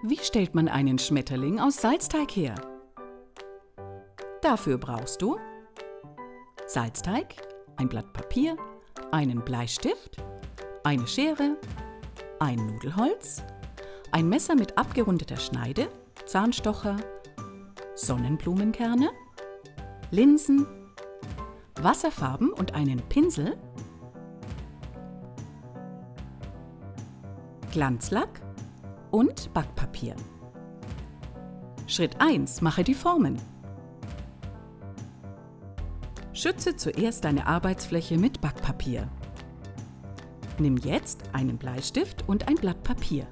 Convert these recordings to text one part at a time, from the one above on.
Wie stellt man einen Schmetterling aus Salzteig her? Dafür brauchst du Salzteig, ein Blatt Papier, einen Bleistift, eine Schere, ein Nudelholz, ein Messer mit abgerundeter Schneide, Zahnstocher, Sonnenblumenkerne, Linsen, Wasserfarben und einen Pinsel, Glanzlack und Backpapier. Schritt 1. Mache die Formen. Schütze zuerst deine Arbeitsfläche mit Backpapier. Nimm jetzt einen Bleistift und ein Blatt Papier.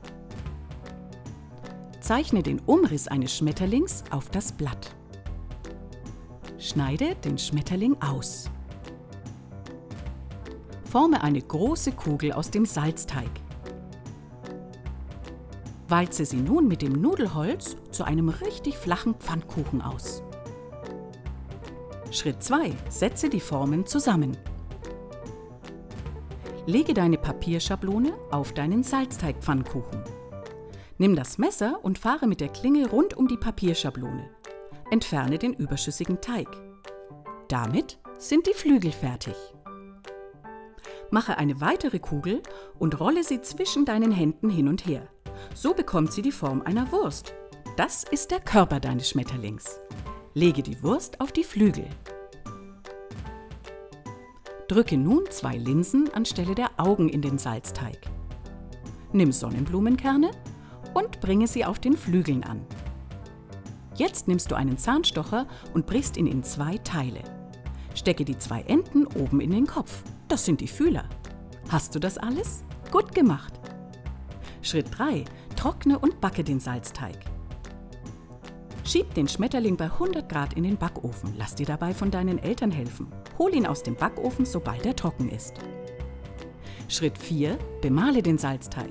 Zeichne den Umriss eines Schmetterlings auf das Blatt. Schneide den Schmetterling aus. Forme eine große Kugel aus dem Salzteig. Walze sie nun mit dem Nudelholz zu einem richtig flachen Pfannkuchen aus. Schritt 2. Setze die Formen zusammen. Lege deine Papierschablone auf deinen Salzteigpfannkuchen. Nimm das Messer und fahre mit der Klinge rund um die Papierschablone. Entferne den überschüssigen Teig. Damit sind die Flügel fertig. Mache eine weitere Kugel und rolle sie zwischen deinen Händen hin und her. So bekommt sie die Form einer Wurst. Das ist der Körper deines Schmetterlings. Lege die Wurst auf die Flügel. Drücke nun 2 Linsen anstelle der Augen in den Salzteig. Nimm Sonnenblumenkerne und bringe sie auf den Flügeln an. Jetzt nimmst du einen Zahnstocher und brichst ihn in 2 Teile. Stecke die 2 Enden oben in den Kopf. Das sind die Fühler. Hast du das alles? Gut gemacht! Schritt 3. Trockne und backe den Salzteig. Schieb den Schmetterling bei 100 Grad in den Backofen. Lass dir dabei von deinen Eltern helfen. Hol ihn aus dem Backofen, sobald er trocken ist. Schritt 4. Bemale den Salzteig.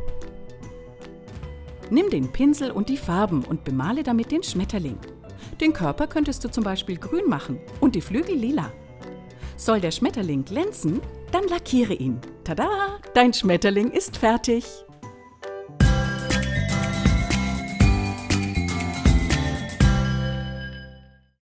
Nimm den Pinsel und die Farben und bemale damit den Schmetterling. Den Körper könntest du zum Beispiel grün machen und die Flügel lila. Soll der Schmetterling glänzen, dann lackiere ihn. Tada! Dein Schmetterling ist fertig!